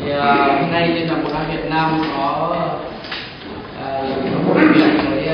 Hôm nay Liên đoàn bóng đá Việt Nam có làm việc với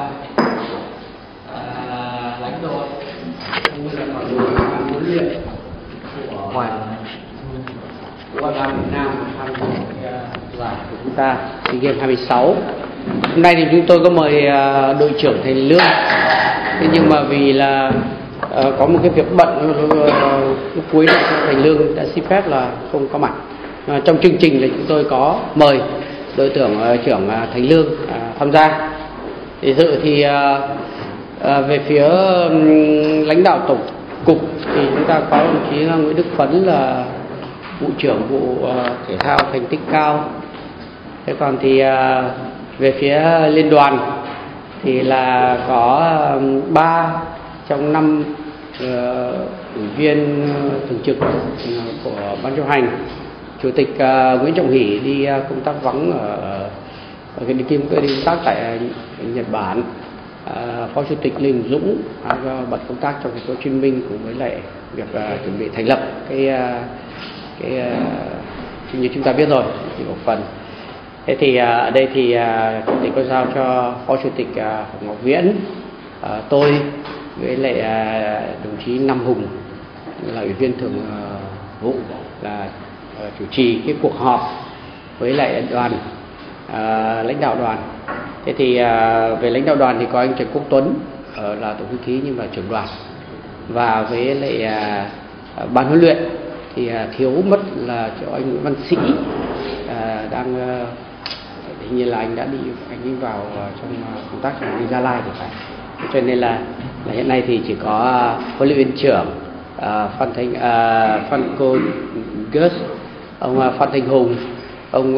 lãnh đội cũng như là toàn bộ ban huấn luyện của bóng đá Việt Nam tham dự giải của chúng ta SEA Games 26. Hôm nay thì chúng tôi có mời đội trưởng Thành Lương, thế nhưng mà vì là có một cái việc bận lúc cuối này Thành Lương đã xin phép là không có mặt. Trong chương trình là chúng tôi có mời đội trưởng Thành Lương tham gia. Thì dự thì về phía lãnh đạo tổng cục thì chúng ta có đồng chí Nguyễn Đức Phấn là vụ trưởng vụ thể thao thành tích cao. Thế còn thì về phía liên đoàn thì là có 3 trong 5 ủy viên thường trực của ban chấp hành. Chủ tịch Nguyễn Trọng Hỷ đi công tác vắng ở cái đi công tác tại Nhật Bản. Phó Chủ tịch Lê Hùng Dũng bật công tác trong thành phố Hồ Chí Minh cùng với lại việc chuẩn bị thành lập cái như chúng ta biết rồi thì một phần. Thế thì ở đây thì Chủ tịch có giao cho Phó Chủ tịch Ngọc Viễn, tôi với lại đồng chí Nam Hùng là ủy viên thường vụ là chủ trì cái cuộc họp với lại đoàn, lãnh đạo đoàn. Thế thì về lãnh đạo đoàn thì có anh Trần Quốc Tuấn là tổng thư ký nhưng mà trưởng đoàn, và với lại ban huấn luyện thì thiếu mất là cho anh Nguyễn Văn Sĩ, đang hình như là anh đã đi vào trong công tác đi Gia Lai thì phải. Cho nên là hiện nay thì chỉ có huấn luyện viên trưởng Phan Cô Gus, ông Phan Thanh Hùng, ông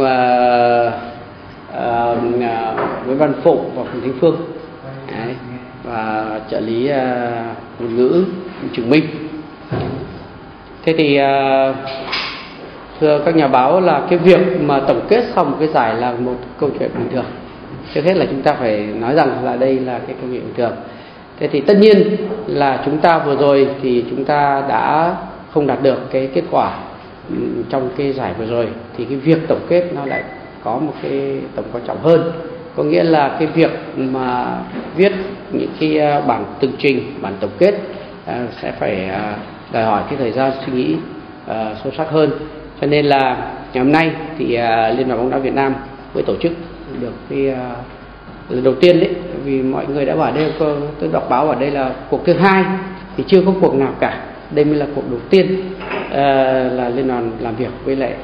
Nguyễn Văn Phụng và Phùng Thanh Phương. Đấy, và trợ lý ngôn ngữ Trường Minh. Thế thì thưa các nhà báo là cái việc mà tổng kết xong một cái giải là một câu chuyện bình thường. Trước hết là chúng ta phải nói rằng là đây là cái câu chuyện bình thường. Thế thì tất nhiên là chúng ta vừa rồi thì chúng ta đã không đạt được cái kết quả trong cái giải vừa rồi, thì cái việc tổng kết nó lại có một cái tầm quan trọng hơn. Có nghĩa là cái việc mà viết những cái bản tường trình, bản tổng kết sẽ phải đòi hỏi cái thời gian suy nghĩ sâu sắc hơn. Cho nên là ngày hôm nay thì Liên đoàn bóng đá Việt Nam mới tổ chức được cái lần đầu tiên đấy, vì mọi người đã bảo đây, tôi đọc báo ở đây là cuộc thứ 2 thì chưa có cuộc nào cả. Đây mới là cuộc đầu tiên là liên đoàn làm việc với lại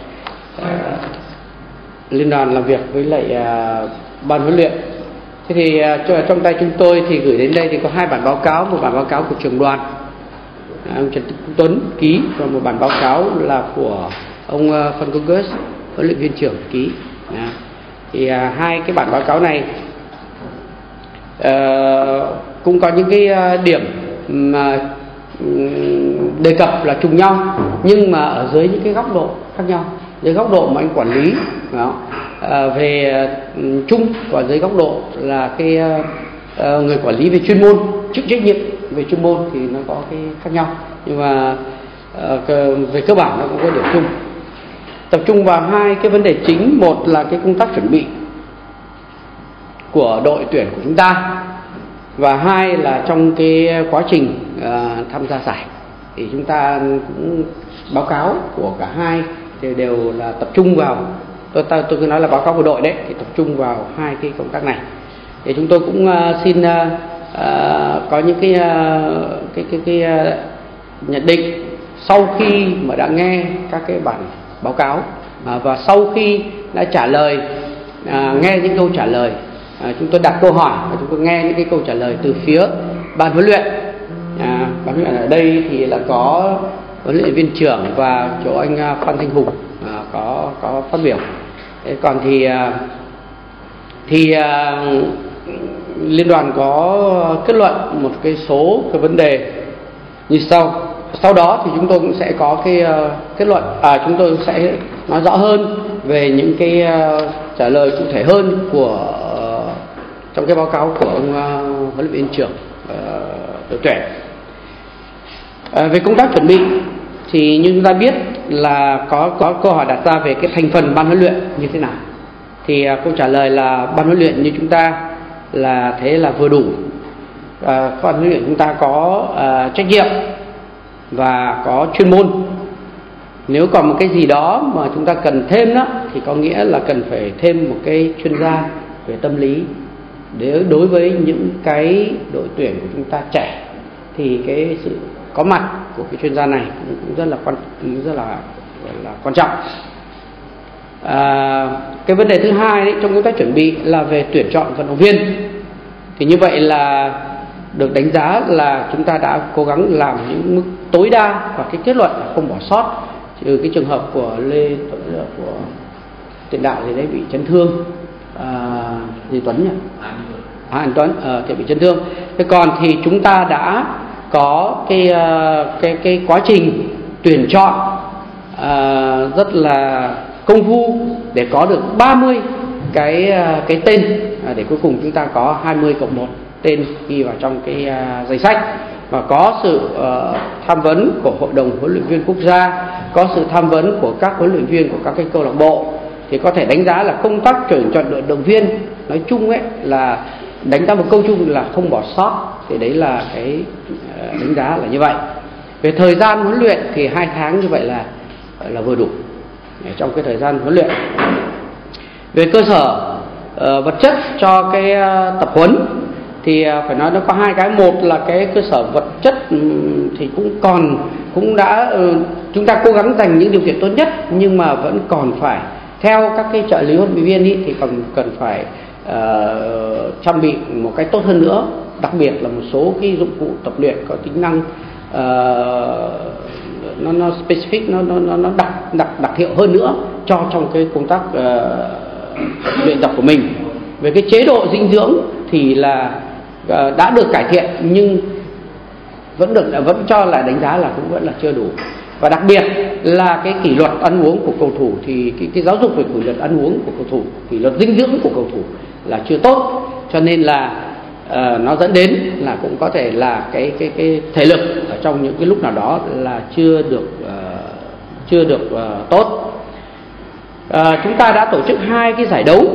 ban huấn luyện. Thế thì trong tay chúng tôi thì gửi đến đây thì có 2 bản báo cáo, một bản báo cáo của trưởng đoàn ông Trần Tuấn ký và một bản báo cáo là của ông Phan Công Gus, huấn luyện viên trưởng ký. Thì 2 cái bản báo cáo này cũng có những cái điểm mà đề cập là trùng nhau, nhưng mà ở dưới những cái góc độ khác nhau. Dưới góc độ mà anh quản lý về chung, và dưới góc độ là cái người quản lý về chuyên môn, chịu trách nhiệm về chuyên môn thì nó có cái khác nhau, nhưng mà về cơ bản nó cũng có điểm chung. Tập trung vào 2 cái vấn đề chính. Một là cái công tác chuẩn bị của đội tuyển của chúng ta, và 2 là trong cái quá trình tham gia giải thì chúng ta cũng báo cáo của cả 2 thì đều là tập trung vào, tôi cứ nói là báo cáo của đội đấy, thì tập trung vào 2 cái công tác này. Thì chúng tôi cũng xin có những cái nhận định sau khi mà đã nghe các cái bản báo cáo và sau khi đã trả lời, nghe những câu trả lời, chúng tôi đặt câu hỏi và chúng tôi nghe những cái câu trả lời từ phía ban huấn luyện. Ban huấn luyện ở đây thì là có huấn luyện viên trưởng và chỗ anh Phan Thanh Hùng có phát biểu. Thế còn thì liên đoàn có kết luận một cái số cái vấn đề như sau. Sau đó thì chúng tôi cũng sẽ có cái kết luận, chúng tôi sẽ nói rõ hơn về những cái trả lời cụ thể hơn của trong cái báo cáo của ông huấn luyện viên trưởng đội tuyển. Về công tác chuẩn bị thì như chúng ta biết là có câu hỏi đặt ra về cái thành phần ban huấn luyện như thế nào. Thì câu trả lời là ban huấn luyện như chúng ta là thế là vừa đủ. Ban huấn luyện chúng ta có trách nhiệm và có chuyên môn. Nếu còn một cái gì đó mà chúng ta cần thêm đó thì có nghĩa là cần phải thêm một cái chuyên gia về tâm lý. Đối với những cái đội tuyển của chúng ta trẻ thì cái sự có mặt của cái chuyên gia này cũng rất là quan trọng. Cái vấn đề thứ hai đấy, trong công tác chuẩn bị là về tuyển chọn vận động viên. Thì như vậy là được đánh giá là chúng ta đã cố gắng làm những mức tối đa và cái kết luận là không bỏ sót, trừ cái trường hợp của của tiền đạo thì đấy bị chấn thương, Tuấn nhỉ? Anh Tuấn thì bị chấn thương. Thế còn thì chúng ta đã có cái quá trình tuyển chọn rất là công phu để có được 30 cái tên, để cuối cùng chúng ta có 20+1 tên ghi vào trong cái danh sách, và có sự tham vấn của hội đồng huấn luyện viên quốc gia, có sự tham vấn của các huấn luyện viên của các cái câu lạc bộ. Thì có thể đánh giá là công tác tuyển chọn vận động viên nói chung ấy là đánh giá một câu chung là không bỏ sót. Thì đấy là cái đánh giá là như vậy. Về thời gian huấn luyện thì 2 tháng như vậy là vừa đủ trong cái thời gian huấn luyện. Về cơ sở vật chất cho cái tập huấn thì phải nói nó có 2 cái. Một là cái cơ sở vật chất thì cũng đã chúng ta cố gắng dành những điều kiện tốt nhất, nhưng mà vẫn còn phải theo các cái trợ lý huấn luyện viên thì còn cần phải trang bị một cái tốt hơn nữa, đặc biệt là một số cái dụng cụ tập luyện có tính năng nó specific, nó đặc hiệu hơn nữa cho trong cái công tác luyện tập của mình. Về cái chế độ dinh dưỡng thì là đã được cải thiện, nhưng vẫn cho là đánh giá là cũng vẫn là chưa đủ. Và đặc biệt là cái kỷ luật ăn uống của cầu thủ thì cái giáo dục về kỷ luật ăn uống của cầu thủ, kỷ luật dinh dưỡng của cầu thủ là chưa tốt, cho nên là nó dẫn đến là cũng có thể là cái thể lực ở trong những cái lúc nào đó là chưa được tốt. Chúng ta đã tổ chức 2 cái giải đấu.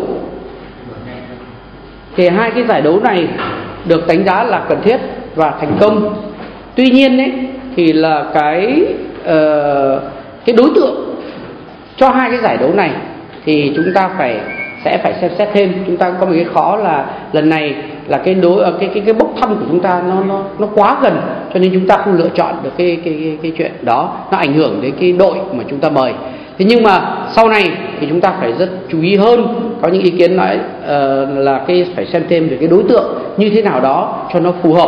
Thì 2 cái giải đấu này được đánh giá là cần thiết và thành công. Tuy nhiên ấy, thì là cái đối tượng cho 2 cái giải đấu này thì chúng ta sẽ phải xem xét thêm. Chúng ta có một cái khó là lần này là cái bốc thăm của chúng ta nó quá gần, cho nên chúng ta không lựa chọn được cái chuyện đó, nó ảnh hưởng đến cái đội mà chúng ta mời. Thế nhưng mà sau này thì chúng ta phải rất chú ý hơn. Có những ý kiến nói là phải xem thêm về cái đối tượng như thế nào đó cho nó phù hợp.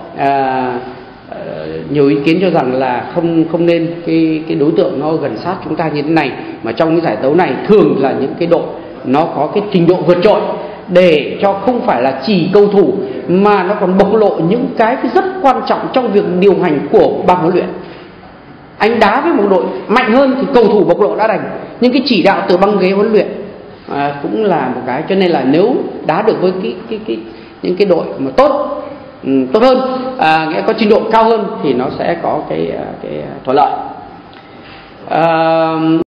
Nhiều ý kiến cho rằng là không nên cái đối tượng nó gần sát chúng ta như thế này, mà trong cái giải đấu này thường là những cái đội nó có cái trình độ vượt trội, để cho không phải là chỉ cầu thủ mà nó còn bộc lộ những cái rất quan trọng trong việc điều hành của ban huấn luyện. Anh đá với một đội mạnh hơn thì cầu thủ bộc lộ đã đành, nhưng cái chỉ đạo từ băng ghế huấn luyện cũng là một cái. Cho nên là nếu đá được với những cái đội mà tốt hơn, nghĩa có trình độ cao hơn thì nó sẽ có cái thuận lợi.